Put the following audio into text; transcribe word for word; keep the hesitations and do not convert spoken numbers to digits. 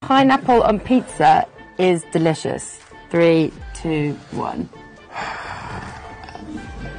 pineapple on pizza is delicious. Three, two, one.